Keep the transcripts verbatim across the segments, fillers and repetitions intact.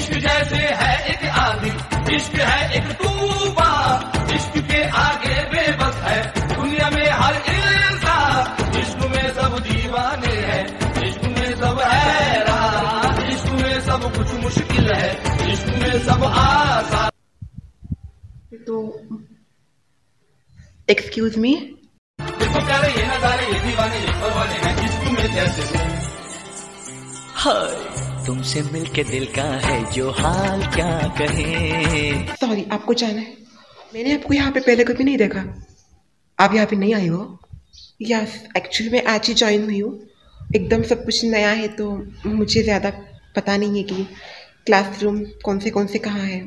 इश्क जैसे है एक आंधी, इश्क है एक तूफान, इश्क के आगे बेबस है दुनिया में हर इंसान। इश्क में सब दीवाने हैं, इश्क में सब हैरान, इश्क में सब कुछ मुश्किल है, इश्क में सब आसान। तो एक्सक्यूज मी, देखो प्यारे ये नजारे, ये दीवाने ये परवाने हैं इश्क में जैसे। हाय तुमसे मिलके दिल का है जो हाल क्या कहे। सॉरी, आपको जाना है? मैंने आपको यहाँ पे पहले कभी नहीं देखा। आप यहाँ पे नहीं आई हो? यस, एक्चुअली मैं आज ही ज्वाइन हुई हूँ। एकदम सब कुछ नया है तो मुझे ज़्यादा पता नहीं है कि क्लासरूम कौन से कौन से कहाँ है।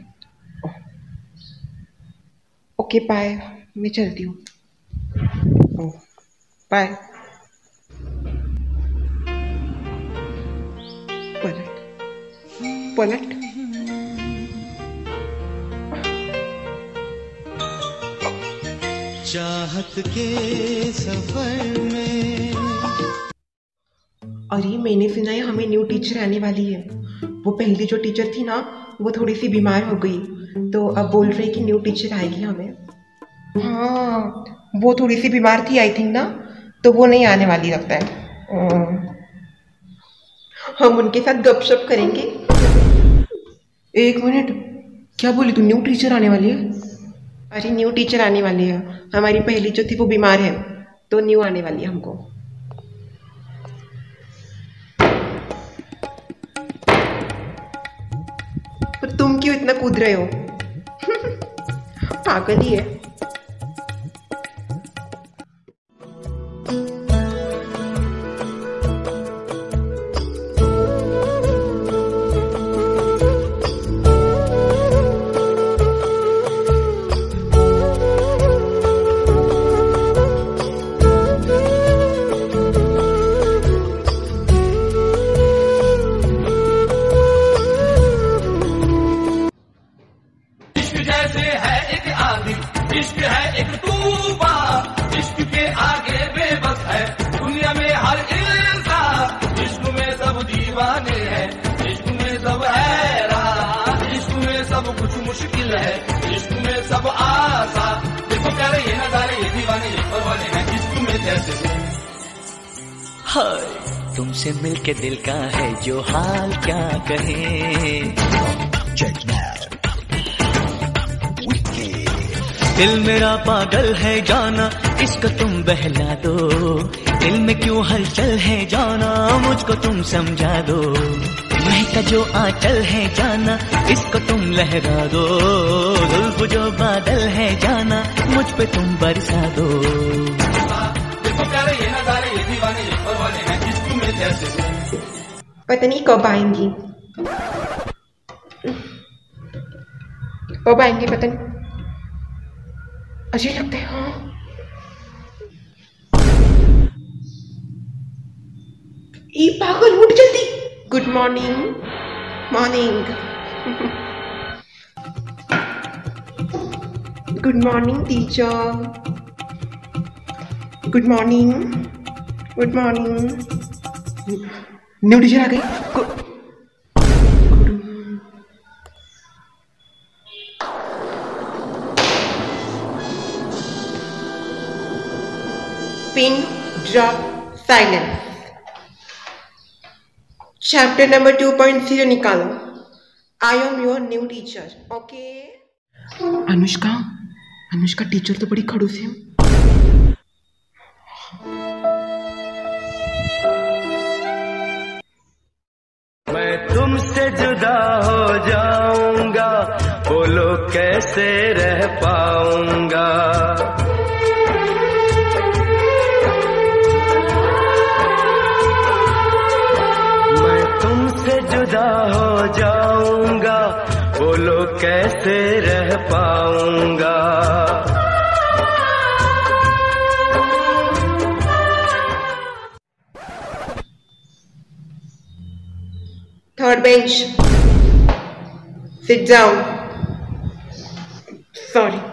ओके बाय, मैं चलती हूँ। बाय। पलट पलट चाहत के सफर में। अरे मैंने सुना है हमें न्यू टीचर आने वाली है। वो पहली जो टीचर थी ना, वो थोड़ी सी बीमार हो गई, तो अब बोल रहे कि न्यू टीचर आएगी हमें। हाँ, वो थोड़ी सी बीमार थी आई थिंक ना, तो वो नहीं आने वाली लगता है। हम उनके साथ गपशप करेंगे। एक मिनट, क्या बोली तू? न्यू टीचर आने वाली है? अरे न्यू टीचर आने वाली है। हमारी पहली जो थी वो बीमार है, तो न्यू आने वाली है हमको। पर तुम क्यों इतना कूद रहे हो? पागल ही है। इश्क है एक तूफान, इश्क के आगे बेबस है दुनिया में हर इंसान। इश्क में सब दीवाने हैं, इश्क में सब हैरान, इश्क में सब कुछ मुश्किल है, इश्क में सब आसान। देखो प्यारे ये नजारे, ये दीवाने ये परवाने हैं इश्क में जैसे। हाय तुमसे मिलके दिल का है जो हाल क्या कहे। दिल मेरा पागल है जाना, इसको तुम बहला दो। दिल में क्यों हलचल है जाना, मुझको तुम समझा दो। महका जो आंचल है जाना, इसको तुम लहरा दो। जुल्फ जो बादल है जाना, मुझ पे तुम बरसा दो। देखो प्यारे ये नजारे, ये दीवाने ये परवाने हैं इश्क में जैसे। पता नहीं कब आएंगी, कब आएंगी पता नहीं। अजीब लगते हैं। हाँ, ये पागल, उठ जल्दी। Good morning, morning, good morning teacher, good morning, good morning. New teacher आ गई। Pin drop silence. Chapter number two point zero निकालो। I am your new teacher. Okay? Anushka, Anushka teacher तो बड़ी खड़ूस है। मैं तुमसे जुदा हो जाऊंगा, बोलो कैसे रह पाऊंगा। जुदा हो जाऊंगा, बोलो कैसे रह पाऊंगा। Third bench, sit down. Sorry.